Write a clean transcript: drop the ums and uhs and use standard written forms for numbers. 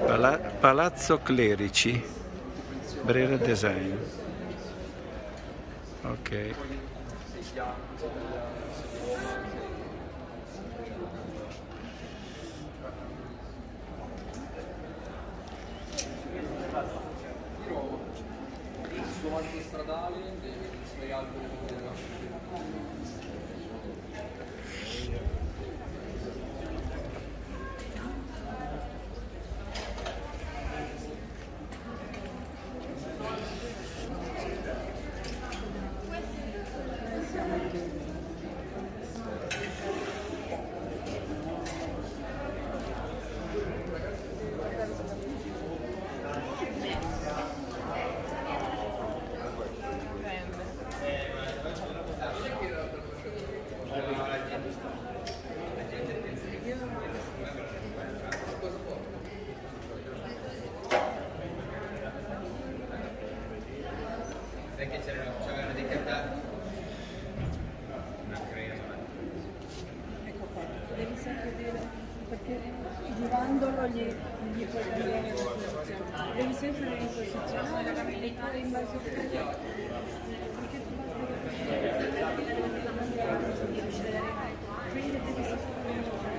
Palazzo Clerici, Brera Design. Ok. Stradale, spiegato che c'erano dei cartacei. Ecco qua, devi sempre dire, perché girandolo gli puoi cambiare la posizione. Devi sempre riposizionare e poi in base a quello. Perché tu quindi devi sempre